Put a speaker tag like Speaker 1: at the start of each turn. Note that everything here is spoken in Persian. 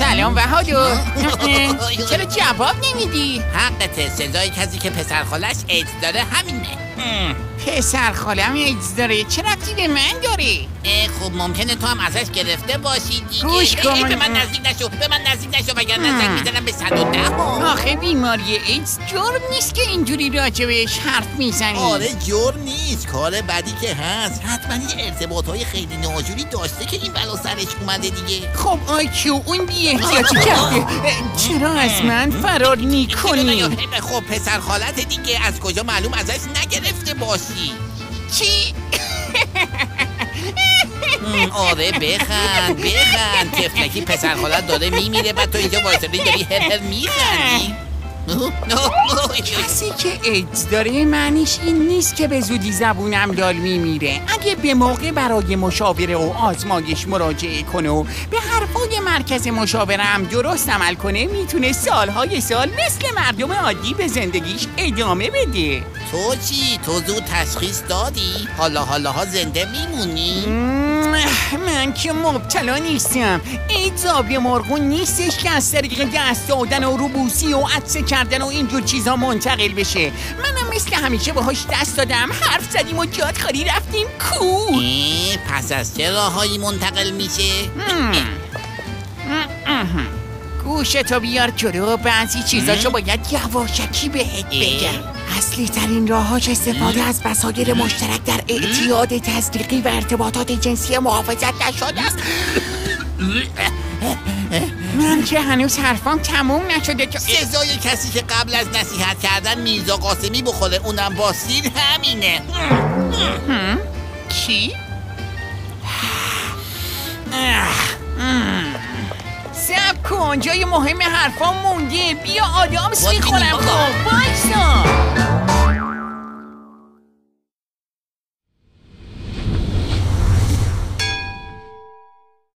Speaker 1: سلام بهادر. چرا جواب نمیدی؟
Speaker 2: حقته، سزای کسی که پسر خالش ایدز داره همینه.
Speaker 1: پسر خالم ایدز داره، چه ربطی به من داره؟
Speaker 2: خب ممکنه تو هم ازش گرفته باشی دیگه.
Speaker 1: گوش کن.
Speaker 2: به من نزدیک نشو وگرنه زنگ میزنم به 110.
Speaker 1: آخه بیماری ایدز جرم نیست که اینجوری راجبش حرف میزنی.
Speaker 2: آره جرم نیست، کار بدی که هست. حتما یه ارتباطهای خیلی ناجوری داشته که این بلا سرش اومده دیگه.
Speaker 1: خب آیکیو اون بی‌احتیاطی کرده. چرا از من فرار میکنی؟
Speaker 2: خب پسر خالت دیگه، از کجا معلوم ازش نگرفته باشی؟
Speaker 1: چی؟
Speaker 2: آره بخند تفلکی پسر خالت داره میمیره و تو اینجا وایسادی داری هر میخندی.
Speaker 1: کسی که ایدز داره معنیش این نیست که به زودی زبونم دال میمیره. اگه به موقع برای مشاوره و آزمایش مراجعه کنه و به حرفای مرکز مشاوره هم درست عمل کنه، میتونه سالهای سال مثل مردم عادی به زندگیش ادامه بده.
Speaker 2: تو چی؟ تو زود تشخیص دادی؟ حالا زنده میمونی؟
Speaker 1: من که مبتلا نیستم. ایدز آبی مرغون نیستش که از طریق دست دادن و روبوسی و عطسه کردن و اینجور چیزا منتقل بشه. منم مثل همیشه باهاش دست دادم، حرف زدیم و جادخواری رفتیم کو.
Speaker 2: پس از چه راههایی منتقل میشه؟
Speaker 1: گوشتو بیار جلو، بعضی چیزاشو باید یواشکی بهت بگم. اصلی ترین راهاش استفاده از بسایر مشترک در اعتیاد تصدیقی و ارتباطات جنسی محافظت نشده است. من که هنوز حرفام تموم نشده که
Speaker 2: سزای کسی که قبل از نصیحت کردن میرزا قاسمی بخوره، اونم با سیر همینه.
Speaker 1: کی؟ سب کن، جای مهم حرفام مونده. بیا آدامس میخورم. خب وایسا.